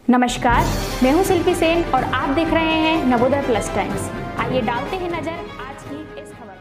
नमस्कार, मैं हूं शिल्पी सेन और आप देख रहे हैं नवोदय प्लस टाइम्स। आइए डालते हैं नजर आज की इस खबर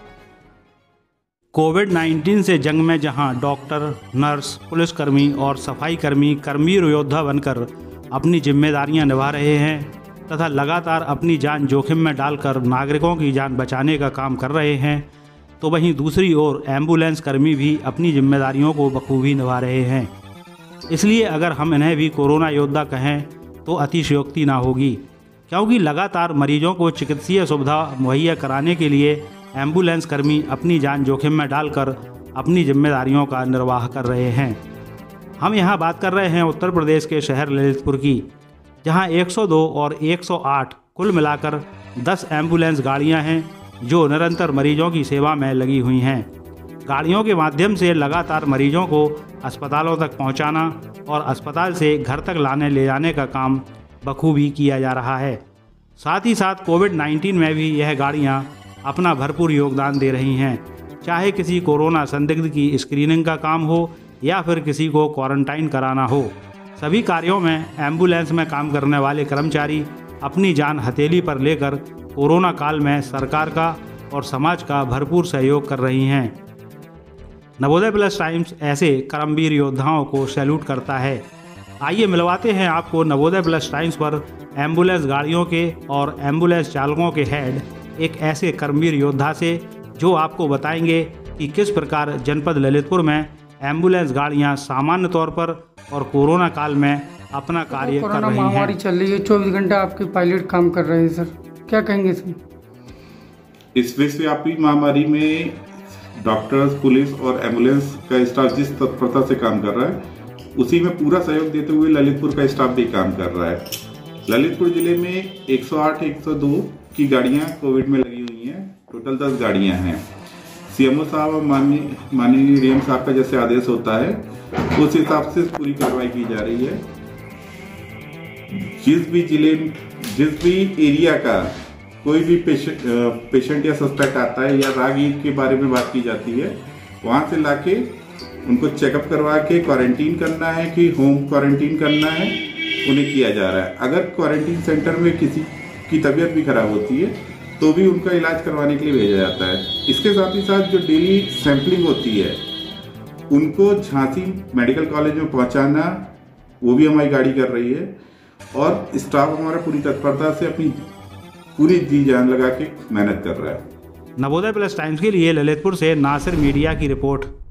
पर। कोविड-19 से जंग में जहां डॉक्टर, नर्स, पुलिसकर्मी और सफाई कर्मी कर्मवीर योद्धा बनकर अपनी जिम्मेदारियां निभा रहे हैं तथा लगातार अपनी जान जोखिम में डालकर नागरिकों की जान बचाने का काम कर रहे हैं, तो वहीं दूसरी ओर एम्बुलेंस कर्मी भी अपनी जिम्मेदारियों को बखूबी निभा रहे हैं। इसलिए अगर हम इन्हें भी कोरोना योद्धा कहें तो अतिशयोक्ति ना होगी, क्योंकि लगातार मरीजों को चिकित्सीय सुविधा मुहैया कराने के लिए एम्बुलेंस कर्मी अपनी जान जोखिम में डालकर अपनी जिम्मेदारियों का निर्वाह कर रहे हैं। हम यहाँ बात कर रहे हैं उत्तर प्रदेश के शहर ललितपुर की, जहाँ 102 और 108 कुल मिलाकर 10 एम्बुलेंस गाड़ियाँ हैं जो निरंतर मरीजों की सेवा में लगी हुई हैं। गाड़ियों के माध्यम से लगातार मरीजों को अस्पतालों तक पहुंचाना और अस्पताल से घर तक लाने ले जाने का काम बखूबी किया जा रहा है। साथ ही साथ कोविड-19 में भी यह गाड़ियां अपना भरपूर योगदान दे रही हैं, चाहे किसी कोरोना संदिग्ध की स्क्रीनिंग का काम हो या फिर किसी को क्वारंटाइन कराना हो। सभी कार्यों में एम्बुलेंस में काम करने वाले कर्मचारी अपनी जान हथेली पर लेकर कोरोना काल में सरकार का और समाज का भरपूर सहयोग कर रही हैं। नवोदय प्लस टाइम्स ऐसे कर्मवीर योद्धाओं को सैल्यूट करता है। आइए मिलवाते हैं आपको नवोदय प्लस टाइम्स पर एम्बुलेंस गाड़ियों के और एम्बुलेंस चालकों के हेड एक ऐसे कर्मवीर योद्धा से, जो आपको बताएंगे कि किस प्रकार जनपद ललितपुर में एम्बुलेंस गाड़ियां सामान्य तौर पर और कोरोना काल में अपना कार्य कर रही हैं। महामारी चल रही है, 24 घंटा आपके पायलट काम कर रहे हैं सर, क्या कहेंगे सर? इस विश्वव्यापी महामारी में डॉक्टर्स, पुलिस और एम्बुलेंस का स्टाफ जिस तत्परता से काम कर रहा है, उसी में पूरा सहयोग देते हुए ललितपुर का स्टाफ भी काम कर रहा है। ललितपुर जिले में 108, 102 की गाड़ियां कोविड में लगी हुई हैं। टोटल 10 गाड़ियां हैं। सीएमओ साहब और माननीय डीएम साहब का जैसे आदेश होता है, उस हिसाब से पूरी कार्रवाई की जा रही है। जिस भी एरिया का कोई भी पेशेंट या सस्पेक्ट आता है या राहगीर के बारे में बात की जाती है, वहाँ से लाके उनको चेकअप करवा के क्वारंटीन करना है कि होम क्वारंटीन करना है, उन्हें किया जा रहा है। अगर क्वारंटीन सेंटर में किसी की तबीयत भी खराब होती है तो भी उनका इलाज करवाने के लिए भेजा जाता है। इसके साथ ही साथ जो डेली सैंपलिंग होती है, उनको झांसी मेडिकल कॉलेज में पहुँचाना, वो भी हमारी गाड़ी कर रही है। और स्टाफ हमारा पूरी तत्परता से अपनी पूरी जी जान लगा के मेहनत कर रहा है। नवोदय प्लस टाइम्स के लिए ललितपुर से नासिर मीडिया की रिपोर्ट।